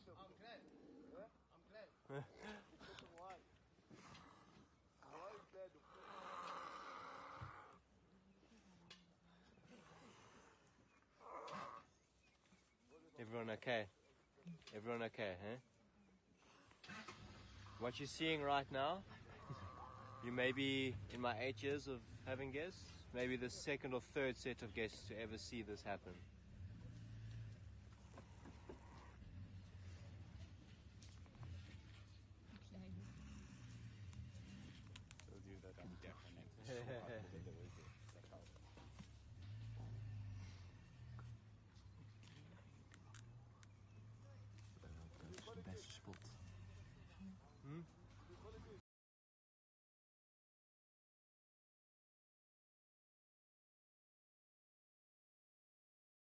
I'm glad. Yeah? I'm glad. Why? Why is that? Everyone okay? Everyone okay, huh? What you're seeing right now, you may be, in my 8 years of having guests, maybe the second or third set of guests to ever see this happen. Told you that I'm deaf and I'm so hard to